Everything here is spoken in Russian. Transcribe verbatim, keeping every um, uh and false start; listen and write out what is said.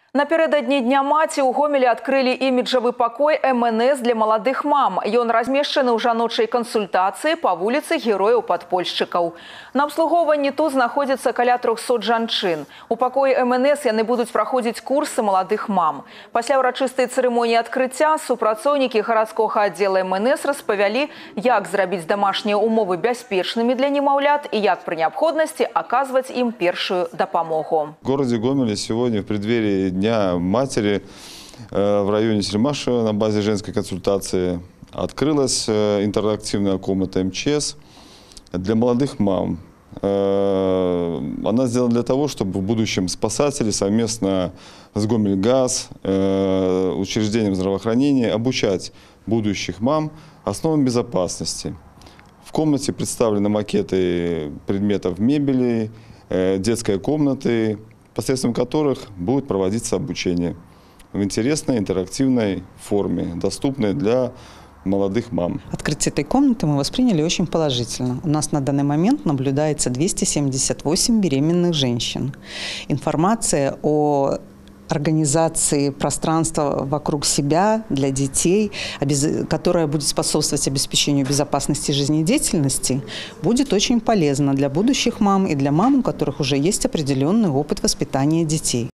Напередадні Дня маці у Гомелі адкрылі іміджавы пакой эм эн эс для маладых мам. Ён размешчаны ў жаночай кансультацыі па вуліцы герояў-падпольшчыкаў. На абслугоўванні тут знаходзіцца каля трохсот жанчын. У пакоі эм эн эс яны будуць праходзіць курсы маладых мам. Пасля ўрачыстай цырымоніі адкрыцця супрацоўнікі гарадскога аддзела эм эн эс распавялі, як зрабіць домашнія умовы бяспечнымі для немаўлят і як пры неабходнасці аказваць ім першую дапамогу. В городе Гомеле сегодня в преддверии Дня матери в районе Сельмаша на базе женской консультации открылась интерактивная комната эм че эс для молодых мам. Она сделана для того, чтобы в будущем спасатели совместно с Гомельгаз, учреждением здравоохранения обучать будущих мам основам безопасности. В комнате представлены макеты предметов мебели, детской комнаты, посредством которых будет проводиться обучение в интересной интерактивной форме, доступной для молодых мам. Открытие этой комнаты мы восприняли очень положительно. У нас на данный момент наблюдается двести семьдесят восемь беременных женщин. Информация о организации пространства вокруг себя для детей, которая будет способствовать обеспечению безопасности жизнедеятельности, будет очень полезна для будущих мам и для мам, у которых уже есть определенный опыт воспитания детей.